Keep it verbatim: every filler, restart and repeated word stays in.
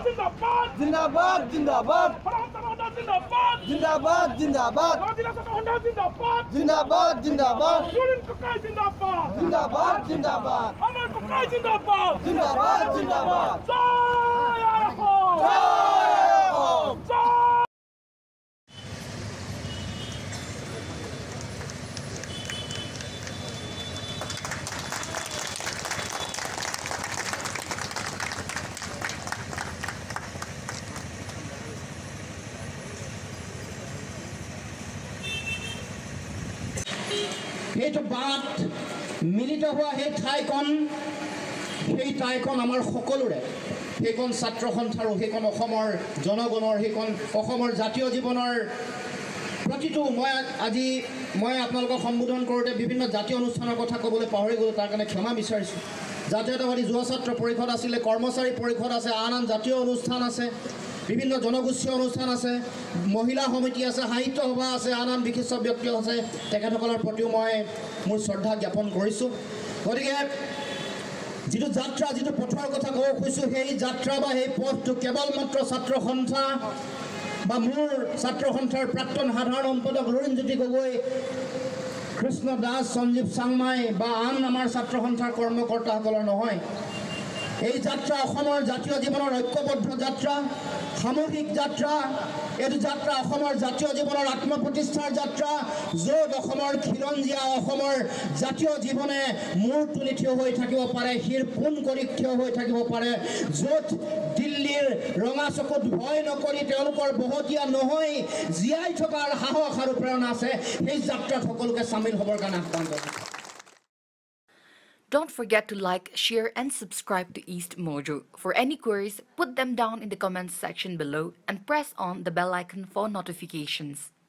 जिंदाबाद जिंदाबाद जिंदाबाद जिंदाबाद जिंदाबाद जिंदाबाद जिंदाबाद जिंदाबाद जिंदाबाद जिंदाबाद जिंदाबाद अमर कुकाई जिंदाबाद जिंदाबाद जिंदाबाद जय हो जय हो সেইটো বাট মিলিত হোৱা সেই ঠাইখন সেই ঠাইখন আমাৰ সকলোৰে সেইখন ছাত্ৰ সন্থাৰ সেইখন অসমৰ জনগণৰ সেইখন অসমৰ জাতীয় জীৱনৰ প্ৰতিটো মই আজি মই আপোনালোকক সম্বোধন কৰোঁতে বিভিন্ন জাতীয় অনুষ্ঠানৰ কথা ক'বলৈ পাহৰি গ'লোঁ তাৰ কাৰণে ক্ষমা বিচাৰিছোঁ জাতীয়তাবাদী যুৱ ছাত্ৰ পৰিষদ আছিলে কৰ্মচাৰী পৰিষদ আছে আন আন জাতীয় অনুষ্ঠান আছে বিভিন্ন জনগোষ্ঠীয় অনুষ্ঠান আছে মহিলা সমিতি আছে সাহিত্য সভা আছে আন আন বিশিষ্ট ব্যক্তি আছে তেখেতসকলৰ প্ৰতিও মই মোৰ শ্ৰদ্ধা জ্ঞাপন কৰিছোঁ গতিকে যিটো যাত্ৰা যিটো পথৰ কথা ক'ব খুজিছোঁ সেই যাত্ৰা বা সেই পথটো কেৱল মাত্ৰ ছাত্ৰ সন্থা বা মোৰ ছাত্ৰ সন্থাৰ প্ৰাক্তন সাধাৰণ সম্পাদক লুৰিণজ্যোতি গগৈ কৃষ্ণ দাস সঞ্জীৱ চাংমাই বা আন আমাৰ ছাত্ৰ সন্থাৰ কৰ্মকৰ্তাসকলৰ নহয় এই যাত্ৰা অসমৰ জাতীয় জীৱনৰ ঐক্যবদ্ধ যাত্ৰা সামূহিক যাত্ৰা এই যাত্ৰা অসমৰ জাতীয় জীৱনৰ আত্মপ্ৰতিষ্ঠাৰ যাত্ৰা য'ত অসমৰ খিলঞ্জীয়া অসমৰ জাতীয় জীৱনে মূৰ তুলি থিয় হৈ থাকিব পাৰে শিৰ পোন কৰি থিয় হৈ থাকিব পাৰে য'ত দিল্লীৰ ৰঙা চকুত ভয় নকৰি তেওঁলোকৰ বহতীয়া নহয় জীয়াই থকাৰ সাহস আৰু প্ৰেৰণা আছে সেই যাত্ৰাত সকলোকে চামিল হ'বৰ কাৰণে আহ্বান কৰিছোঁ Don't forget to like, share and subscribe to East Mojo. For any queries, put them down in the comments section below and press on the bell icon for notifications.